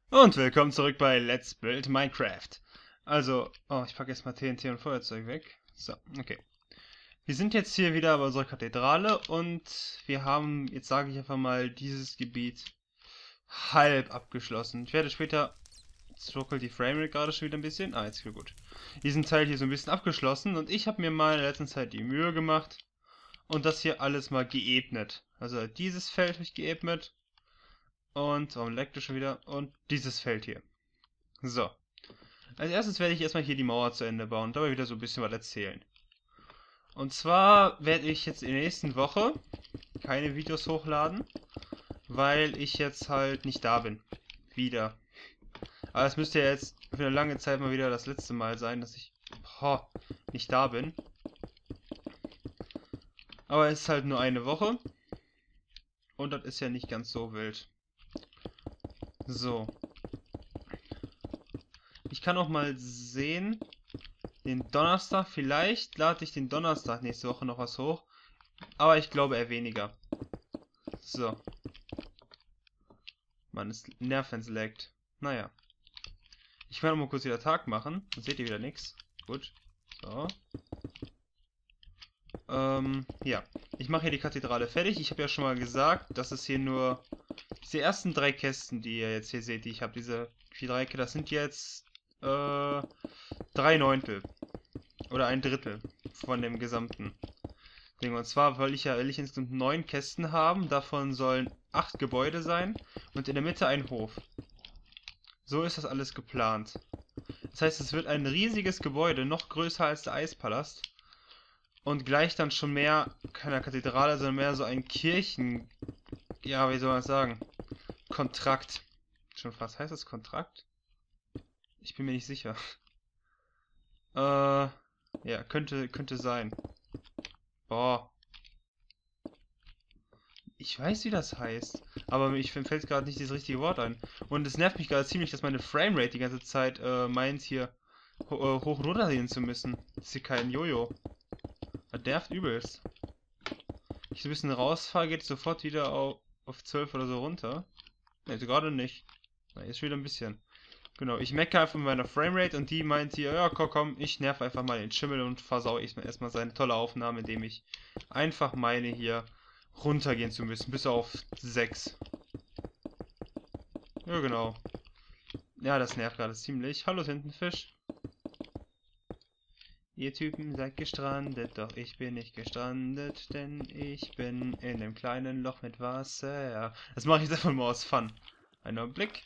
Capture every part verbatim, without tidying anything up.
Und willkommen zurück bei Let's Build Minecraft. Also, oh, ich packe erstmal T N T und Feuerzeug weg. So, okay. Wir sind jetzt hier wieder bei unserer Kathedrale und wir haben, jetzt sage ich einfach mal, dieses Gebiet halb abgeschlossen. Ich werde später, jetzt ruckelt die Framerate gerade schon wieder ein bisschen. Ah, jetzt wieder gut. Diesen Teil hier so ein bisschen abgeschlossen und ich habe mir mal in der letzten Zeit die Mühe gemacht und das hier alles mal geebnet. Also dieses Feld habe ich geebnet und, warum leckt es schon wieder? Und dieses Feld hier. So. Als erstes werde ich erstmal hier die Mauer zu Ende bauen und dabei wieder so ein bisschen was erzählen. Und zwar werde ich jetzt in der nächsten Woche keine Videos hochladen, weil ich jetzt halt nicht da bin. Wieder. Aber es müsste ja jetzt für eine lange Zeit mal wieder das letzte Mal sein, dass ich oh, nicht da bin. Aber es ist halt nur eine Woche. Und das ist ja nicht ganz so wild. So. Ich kann auch mal sehen, den Donnerstag, vielleicht lade ich den Donnerstag nächste Woche noch was hoch. Aber ich glaube eher weniger. So. Mann, es nervt, wenn es laggt. Naja. Ich werde mal kurz wieder Tag machen. Dann seht ihr wieder nichts. Gut. So. Ähm, ja. Ich mache hier die Kathedrale fertig. Ich habe ja schon mal gesagt, dass es hier nur diese ersten drei Kästen, die ihr jetzt hier seht, die ich habe, diese vier Dreiecke, das sind jetzt äh, drei Neuntel. Oder ein Drittel von dem gesamten Ding. Und zwar will ich ja will ich insgesamt neun Kästen haben. Davon sollen acht Gebäude sein und in der Mitte ein Hof. So ist das alles geplant. Das heißt, es wird ein riesiges Gebäude, noch größer als der Eispalast. Und gleich dann schon mehr keine Kathedrale, sondern mehr so ein Kirchen... Ja, wie soll man das sagen? Kontrakt. Schon fast. Heißt das Kontrakt? Ich bin mir nicht sicher. Äh, ja, könnte, könnte sein. Boah. Ich weiß, wie das heißt, aber mir fällt gerade nicht das richtige Wort ein. Und es nervt mich gerade ziemlich, dass meine Framerate die ganze Zeit äh, meint, hier ho äh, hoch und runter gehen zu müssen. Das ist hier kein Jojo. Das nervt übelst. Wenn ich so ein bisschen rausfahre, geht es sofort wieder auf, auf zwölf oder so runter. Ne, also gerade nicht. Na, jetzt wieder ein bisschen. Genau, ich meckere einfach mit meiner Framerate und die meint hier, ja komm, komm, ich nerv einfach mal den Schimmel und versau ich mir erstmal seine tolle Aufnahme, indem ich einfach meine hier runtergehen zu müssen, bis auf sechs. Ja, genau. Ja, das nervt gerade ziemlich. Hallo Tintenfisch. Ihr Typen seid gestrandet, doch ich bin nicht gestrandet, denn ich bin in dem kleinen Loch mit Wasser. Das mache ich jetzt einfach mal aus Fun. Einen Augenblick.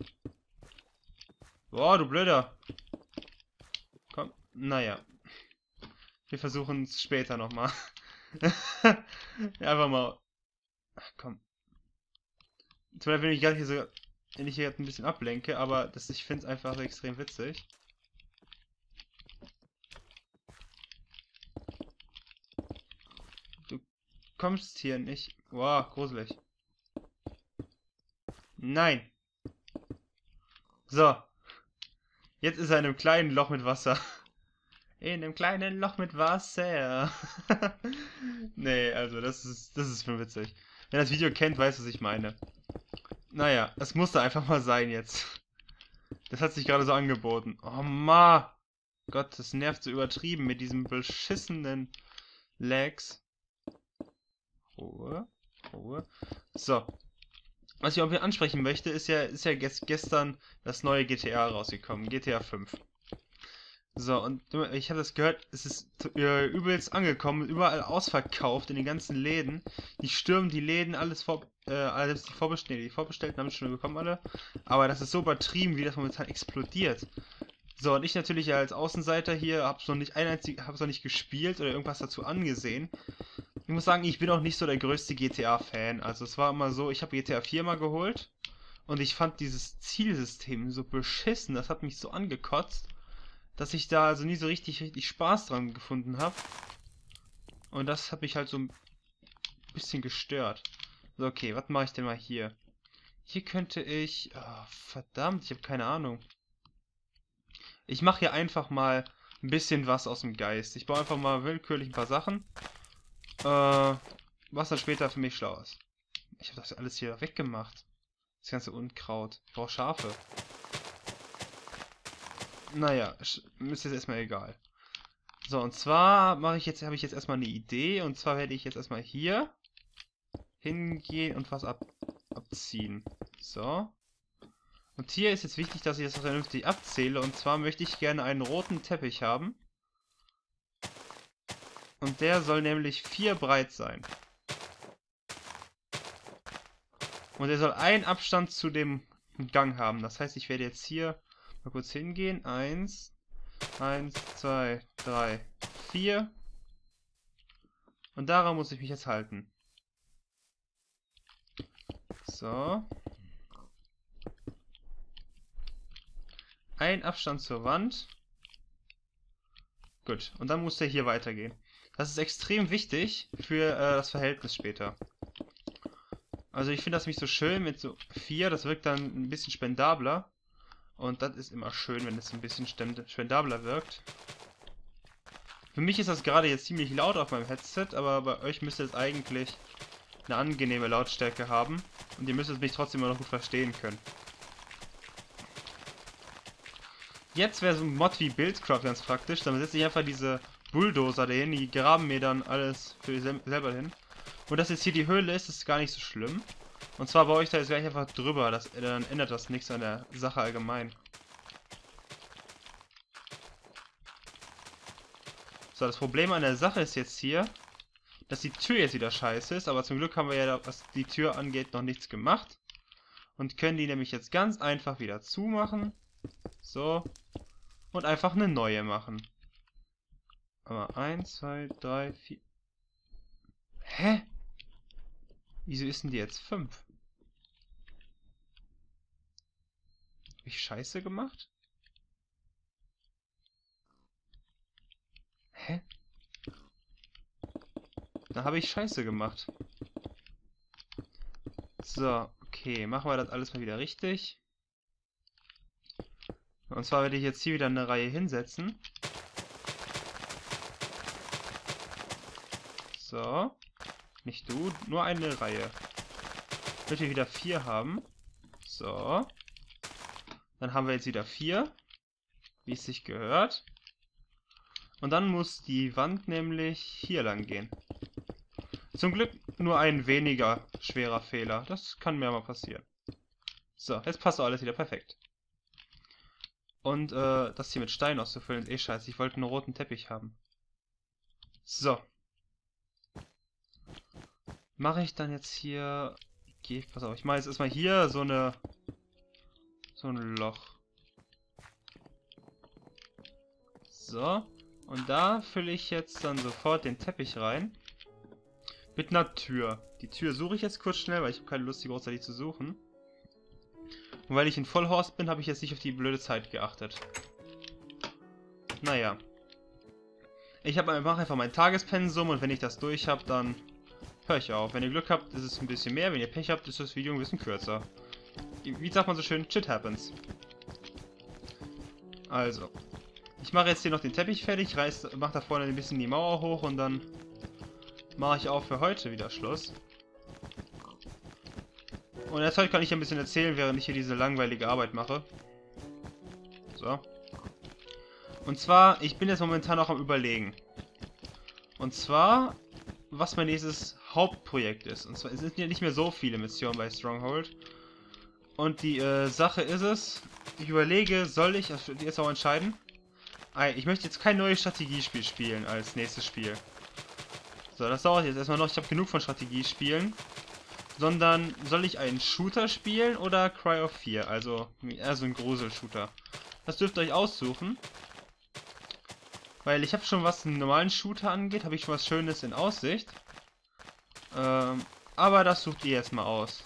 Boah, du Blöder. Komm, naja. Wir versuchen es später nochmal. Einfach mal. Ach, komm. Zum Beispiel, wenn ich gerade hier so, wenn ich hier ein bisschen ablenke, aber das, ich finde es einfach extrem witzig. Du kommst hier nicht. Wow, gruselig. Nein. So. Jetzt ist er in einem kleinen Loch mit Wasser. In einem kleinen Loch mit Wasser. Nee, also das ist, das ist schon witzig. Wer das Video kennt, weiß, was ich meine. Naja, es musste einfach mal sein jetzt. Das hat sich gerade so angeboten. Oh ma. Gott, das nervt so übertrieben mit diesem beschissenen Lags. Ruhe, Ruhe. So. Was ich auch wieder ansprechen möchte, ist ja, ist ja gestern das neue G T A rausgekommen. G T A fünf. So, und ich habe das gehört, es ist äh, übelst angekommen, überall ausverkauft in den ganzen Läden. Die stürmen die Läden, alles vor, äh, alles die vorbestellten, nee, die vorbestellten haben es schon bekommen alle. Aber das ist so übertrieben, wie das momentan explodiert. So, und ich natürlich als Außenseiter hier hab's noch nicht ein einzig, hab's noch nicht gespielt oder irgendwas dazu angesehen. Ich muss sagen, ich bin auch nicht so der größte G T A-Fan. Also es war immer so, ich habe G T A vier mal geholt und ich fand dieses Zielsystem so beschissen, das hat mich so angekotzt, dass ich da also nie so richtig, richtig Spaß dran gefunden habe. Und das hat mich halt so ein bisschen gestört. So, okay, was mache ich denn mal hier? Hier könnte ich... Oh, verdammt, ich habe keine Ahnung. Ich mache hier einfach mal ein bisschen was aus dem Geist. Ich baue einfach mal willkürlich ein paar Sachen. Äh, was dann später für mich schlau ist. Ich habe das alles hier weggemacht. Das ganze Unkraut. Ich brauche Schafe. Naja, ist jetzt erstmal egal. So, und zwar mache ich jetzt, habe ich jetzt erstmal eine Idee. Und zwar werde ich jetzt erstmal hier hingehen und was ab, abziehen. So. Und hier ist jetzt wichtig, dass ich das vernünftig abzähle. Und zwar möchte ich gerne einen roten Teppich haben. Und der soll nämlich vier breit sein. Und er soll einen Abstand zu dem Gang haben. Das heißt, ich werde jetzt hier mal kurz hingehen. Eins, eins, zwei, drei, vier. Und daran muss ich mich jetzt halten. So. Ein Abstand zur Wand. Gut. Und dann muss der hier weitergehen. Das ist extrem wichtig für äh, das Verhältnis später. Also ich finde das nicht so schön mit so vier. Das wirkt dann ein bisschen spendabler. Und das ist immer schön, wenn es ein bisschen spendabler wirkt. Für mich ist das gerade jetzt ziemlich laut auf meinem Headset, aber bei euch müsste es eigentlich eine angenehme Lautstärke haben. Und ihr müsstet mich trotzdem immer noch gut verstehen können. Jetzt wäre so ein Mod wie Buildcraft ganz praktisch. Dann setze ich einfach diese Bulldozer dahin, die graben mir dann alles für sel selber hin. Und dass jetzt hier die Höhle ist, ist gar nicht so schlimm. Und zwar baue ich da jetzt gleich einfach drüber, das, dann ändert das nichts an der Sache allgemein. So, das Problem an der Sache ist jetzt hier, dass die Tür jetzt wieder scheiße ist, aber zum Glück haben wir ja, was die Tür angeht, noch nichts gemacht. Und können die nämlich jetzt ganz einfach wieder zumachen. So. Und einfach eine neue machen. Aber eins, zwei, drei, vier. Hä? Wieso ist denn die jetzt fünf? Hab ich Scheiße gemacht? Hä? Da habe ich Scheiße gemacht. So, okay, machen wir das alles mal wieder richtig. Und zwar werde ich jetzt hier wieder eine Reihe hinsetzen. So. Nicht du, nur eine Reihe. Damit wir wieder vier haben. So. Dann haben wir jetzt wieder vier. Wie es sich gehört. Und dann muss die Wand nämlich hier lang gehen. Zum Glück nur ein weniger schwerer Fehler. Das kann mir mal passieren. So, jetzt passt alles wieder perfekt. Und äh, das hier mit Stein auszufüllen ist eh scheiße. Ich wollte einen roten Teppich haben. So. Mache ich dann jetzt hier... Okay, pass auf, ich mache jetzt erstmal hier so eine... So ein Loch. So. Und da fülle ich jetzt dann sofort den Teppich rein. Mit einer Tür. Die Tür suche ich jetzt kurz schnell, weil ich habe keine Lust, die großartig zu suchen. Und weil ich in Vollhorst bin, habe ich jetzt nicht auf die blöde Zeit geachtet. Naja. Ich mache einfach mein Tagespensum und wenn ich das durch habe, dann höre ich auf. Wenn ihr Glück habt, ist es ein bisschen mehr. Wenn ihr Pech habt, ist das Video ein bisschen kürzer. Wie sagt man so schön? Shit happens. Also. Ich mache jetzt hier noch den Teppich fertig, reiß, mache da vorne ein bisschen die Mauer hoch und dann mache ich auch für heute wieder Schluss. Und jetzt heute kann ich ein bisschen erzählen, während ich hier diese langweilige Arbeit mache. So. Und zwar, ich bin jetzt momentan auch am Überlegen. Und zwar, was mein nächstes Hauptprojekt ist. Und zwar, es sind ja nicht mehr so viele Missionen bei Stronghold. Und die äh, Sache ist es, ich überlege, soll ich, das wird jetzt auch entscheiden, ich möchte jetzt kein neues Strategiespiel spielen als nächstes Spiel. So, das dauert jetzt erstmal noch, ich habe genug von Strategiespielen. Sondern soll ich einen Shooter spielen oder Cry of vier, also eher so ein Grusel-Shooter. Das dürft ihr euch aussuchen. Weil ich habe schon, was einen normalen Shooter angeht, habe ich schon was Schönes in Aussicht. Ähm, aber das sucht ihr jetzt mal aus.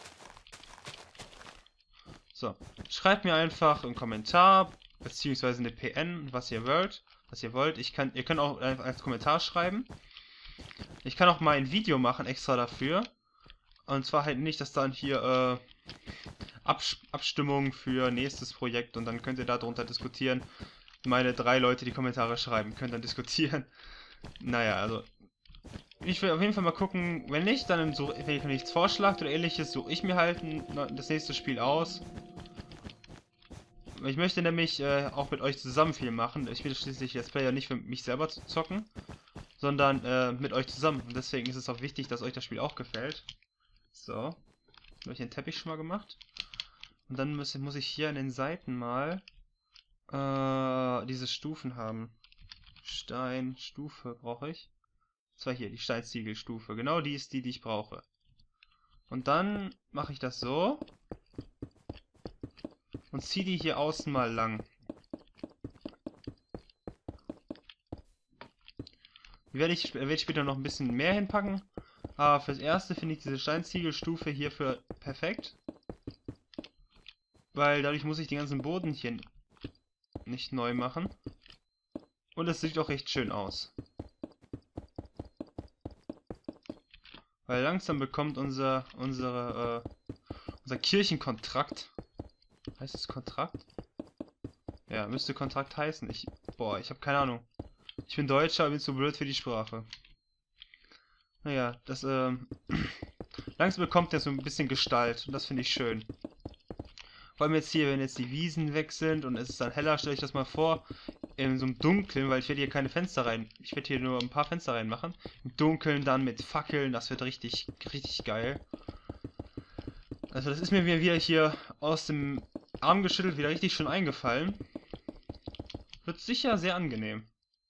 So, schreibt mir einfach einen Kommentar, beziehungsweise eine P N, was ihr wollt. Was ihr wollt. Ich kann, ihr könnt auch einfach als Kommentar schreiben. Ich kann auch mal ein Video machen extra dafür. Und zwar halt nicht, dass dann hier äh, Abs Abstimmung für nächstes Projekt und dann könnt ihr darunter diskutieren. Meine drei Leute, die Kommentare schreiben, können dann diskutieren. Naja, also Ich will auf jeden Fall mal gucken, wenn nicht, dann suche wenn ihr nichts vorschlagt oder ähnliches, suche ich mir halt ein, das nächste Spiel aus. Ich möchte nämlich äh, auch mit euch zusammen viel machen. Ich will schließlich jetzt Player nicht für mich selber zu zocken, sondern äh, mit euch zusammen. Und deswegen ist es auch wichtig, dass euch das Spiel auch gefällt. So, habe ich den Teppich schon mal gemacht. Und dann muss, muss ich hier an den Seiten mal äh, diese Stufen haben. Steinstufe brauche ich. Das war hier, die Steinziegelstufe. Genau die ist die, die ich brauche. Und dann mache ich das so. Und ziehe die hier außen mal lang. Die werde ich, werde ich später noch ein bisschen mehr hinpacken. Aber fürs Erste finde ich diese Steinziegelstufe hierfür perfekt. Weil dadurch muss ich den ganzen Boden hier nicht neu machen. Und es sieht auch recht schön aus. Weil langsam bekommt unser, unsere, äh, unser Kirchenkontrakt. Heißt es Kontrakt? Ja, müsste Kontrakt heißen. Ich, boah, ich habe keine Ahnung. Ich bin Deutscher, aber bin zu blöd für die Sprache. Naja, das, ähm, langsam bekommt er so ein bisschen Gestalt. Und das finde ich schön. Vor allem jetzt hier, wenn jetzt die Wiesen weg sind und es ist dann heller, stelle ich das mal vor. In so einem Dunklen, weil ich werde hier keine Fenster rein. Ich werde hier nur ein paar Fenster reinmachen. Im Dunkeln dann mit Fackeln, das wird richtig, richtig geil. Also das ist mir wieder hier aus dem Arm geschüttelt, wieder richtig schön eingefallen. Wird sicher sehr angenehm.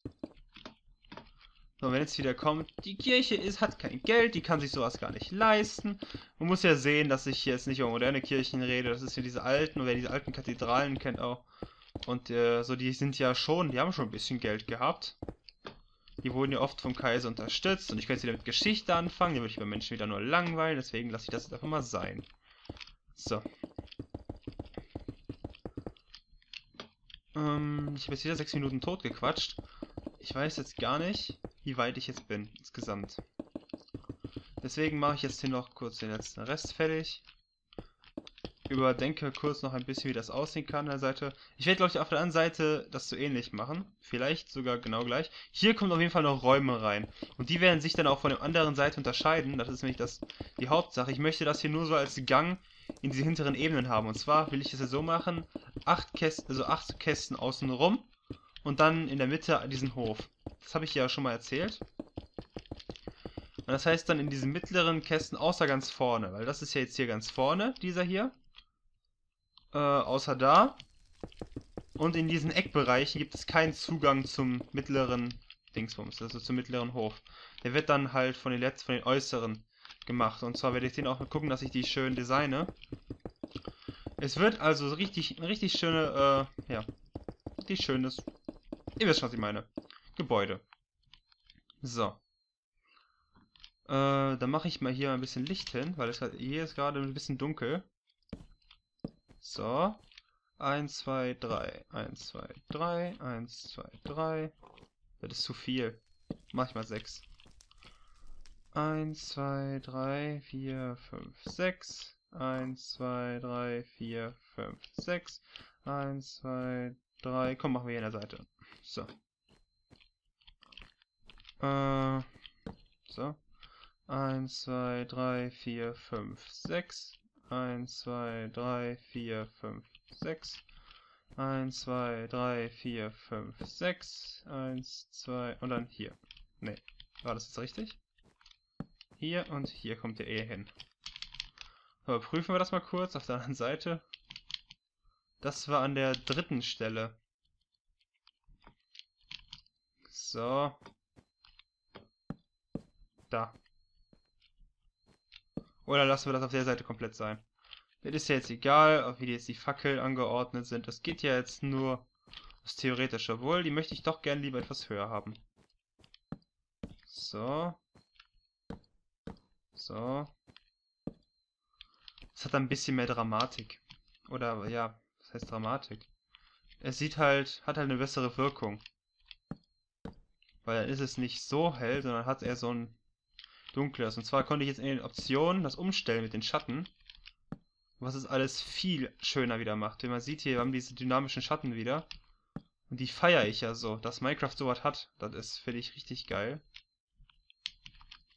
So, wenn jetzt wieder kommt, die Kirche ist, hat kein Geld, die kann sich sowas gar nicht leisten. Man muss ja sehen, dass ich jetzt nicht über moderne Kirchen rede, das ist hier diese alten, oder wer diese alten Kathedralen kennt auch. Und äh, so, die sind ja schon, die haben schon ein bisschen Geld gehabt. Die wurden ja oft vom Kaiser unterstützt und ich könnte wieder mit Geschichte anfangen, die würde ich bei Menschen wieder nur langweilen, deswegen lasse ich das jetzt einfach mal sein. So. Ähm, ich habe jetzt wieder sechs Minuten tot gequatscht. Ich weiß jetzt gar nicht, wie weit ich jetzt bin, insgesamt. Deswegen mache ich jetzt hier noch kurz den letzten Rest fertig. Überdenke kurz noch ein bisschen, wie das aussehen kann an der Seite. Ich werde, glaube ich, auf der anderen Seite das so ähnlich machen. Vielleicht sogar genau gleich. Hier kommen auf jeden Fall noch Räume rein. Und die werden sich dann auch von der anderen Seite unterscheiden. Das ist nämlich das, die Hauptsache. Ich möchte das hier nur so als Gang in diese hinteren Ebenen haben. Und zwar will ich das ja so machen. Acht Kästen, also acht Kästen außen rum. Und dann in der Mitte diesen Hof. Das habe ich ja schon mal erzählt. Und das heißt dann in diesen mittleren Kästen, außer ganz vorne. Weil das ist ja jetzt hier ganz vorne, dieser hier. Äh, außer da. Und in diesen Eckbereichen gibt es keinen Zugang zum mittleren Dingsbums, also zum mittleren Hof. Der wird dann halt von den letzten, von den äußeren gemacht. Und zwar werde ich den auch gucken, dass ich die schön designe. Es wird also richtig, ein richtig schöne, äh, ja, richtig schönes, ihr wisst schon, was ich meine, Gebäude. So. Äh, dann mache ich mal hier ein bisschen Licht hin, weil es halt, hier ist gerade ein bisschen dunkel. So. eins, zwei, drei. eins, zwei, drei. eins, zwei, drei. Das ist zu viel. Mach ich mal sechs. eins, zwei, drei, vier, fünf, sechs. eins, zwei, drei, vier, fünf, sechs. eins, zwei, drei. Komm, machen wir hier an der Seite. So. Äh. So. eins, zwei, drei, vier, fünf, sechs. eins, zwei, drei, vier, fünf, sechs. eins, zwei, drei, vier, fünf, sechs. eins, zwei und dann hier. Ne, war das jetzt richtig? Hier und hier kommt der eh hin. Aber prüfen wir das mal kurz auf der anderen Seite. Das war an der dritten Stelle. So. Da. Oder lassen wir das auf der Seite komplett sein. Das ist ja jetzt egal, wie jetzt die Fackeln angeordnet sind. Das geht ja jetzt nur das Theoretische. Obwohl, die möchte ich doch gern lieber etwas höher haben. So. So. Es hat ein bisschen mehr Dramatik. Oder, ja, was heißt Dramatik? Es sieht halt, hat halt eine bessere Wirkung. Weil dann ist es nicht so hell, sondern hat eher so ein dunkles. Und zwar konnte ich jetzt in den Optionen das umstellen mit den Schatten. Was es alles viel schöner wieder macht. Wie man sieht hier, wir haben diese dynamischen Schatten wieder. Und die feiere ich ja so. Dass Minecraft sowas hat, das ist, finde ich, richtig geil.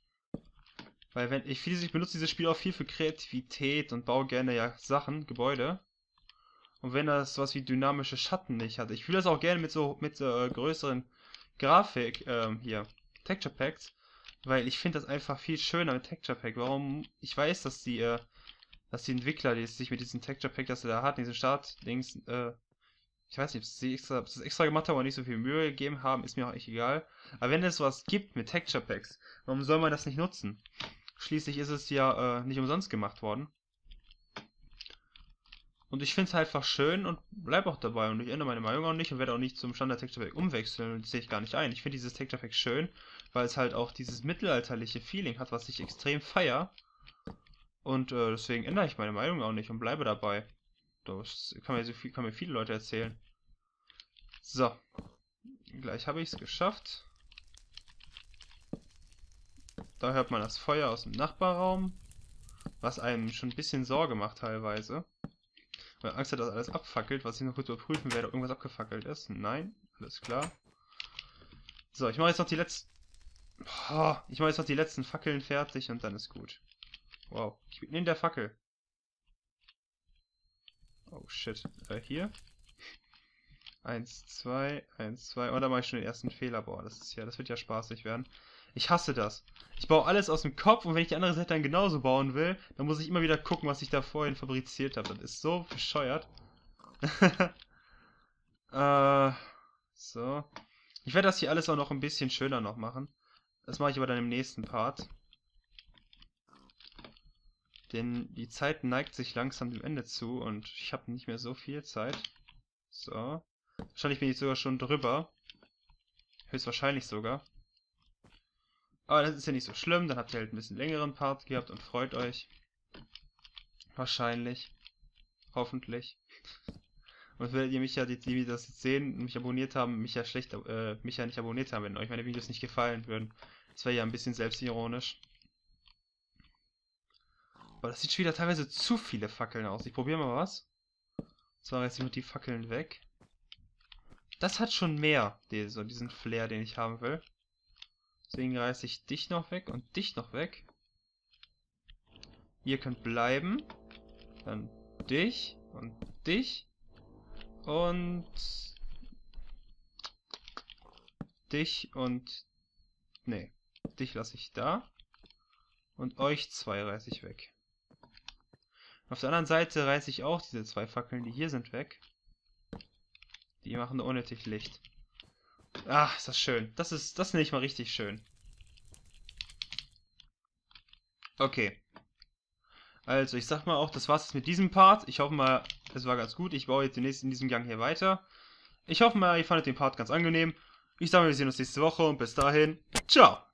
Weil wenn ich viele, ich benutze dieses Spiel auch viel für Kreativität und baue gerne ja Sachen, Gebäude. Und wenn das was wie dynamische Schatten nicht hat. Ich will das auch gerne mit so mit so, äh, größeren Grafik ähm, hier Texture Packs, weil ich finde das einfach viel schöner mit Texture Pack. Warum? Ich weiß, dass die äh, dass die Entwickler, die sich mit diesem Texture Pack, das sie da hatten, diese Start-Dings, äh, ich weiß nicht, ob sie extra, ob sie das extra gemacht haben oder nicht so viel Mühe gegeben haben, ist mir auch echt egal. Aber wenn es was gibt mit Texture Packs, warum soll man das nicht nutzen? Schließlich ist es ja äh, nicht umsonst gemacht worden. Und ich finde es halt einfach schön und bleib auch dabei. Und ich ändere meine Meinung auch nicht und werde auch nicht zum Standard Texture Pack umwechseln. Und das sehe ich gar nicht ein. Ich finde dieses Texture Pack schön, weil es halt auch dieses mittelalterliche Feeling hat, was ich extrem feier. Und äh, deswegen ändere ich meine Meinung auch nicht und bleibe dabei. Das kann mir, so viel, kann mir viele Leute erzählen. So. Gleich habe ich es geschafft. Da hört man das Feuer aus dem Nachbarraum. Was einem schon ein bisschen Sorge macht teilweise. Weil Angst hat, dass alles abfackelt, was ich noch kurz überprüfen werde, ob irgendwas abgefackelt ist. Nein, alles klar. So, ich mache jetzt noch die letzten... Oh, ich mache jetzt noch die letzten Fackeln fertig und dann ist gut. Wow, ich bin in der Fackel. Oh shit. Äh, hier. Eins, zwei, eins, zwei. Und da mache ich schon den ersten Fehler. Boah, das ist ja, das wird ja spaßig werden. Ich hasse das. Ich baue alles aus dem Kopf und wenn ich die andere Seite dann genauso bauen will, dann muss ich immer wieder gucken, was ich da vorhin fabriziert habe. Das ist so bescheuert. äh, so. Ich werde das hier alles auch noch ein bisschen schöner noch machen. Das mache ich aber dann im nächsten Part. Denn die Zeit neigt sich langsam dem Ende zu und ich habe nicht mehr so viel Zeit. So. Wahrscheinlich bin ich sogar schon drüber. Höchstwahrscheinlich sogar. Aber das ist ja nicht so schlimm. Dann habt ihr halt ein bisschen längeren Part gehabt und freut euch. Wahrscheinlich. Hoffentlich. Und werdet ihr mich ja, die, die das jetzt sehen und mich abonniert haben, mich ja schlecht, äh, mich ja nicht abonniert haben, wenn euch meine Videos nicht gefallen würden. Das wäre ja ein bisschen selbstironisch. Aber das sieht schon wieder teilweise zu viele Fackeln aus. Ich probiere mal was. So, jetzt sind die Fackeln weg. Das hat schon mehr, die, so diesen Flair, den ich haben will. Deswegen reiße ich dich noch weg und dich noch weg. Ihr könnt bleiben. Dann dich und dich. Und dich und... Nee, dich lasse ich da. Und euch zwei reiße ich weg. Auf der anderen Seite reiße ich auch diese zwei Fackeln, die hier sind, weg. Die machen unnötig Licht. Ach, ist das schön. Das ist, das nenne ich mal richtig schön. Okay. Also, ich sag mal auch, das war's jetzt mit diesem Part. Ich hoffe mal, es war ganz gut. Ich baue jetzt demnächst in diesem Gang hier weiter. Ich hoffe mal, ihr fandet den Part ganz angenehm. Ich sage mal, wir sehen uns nächste Woche und bis dahin, ciao!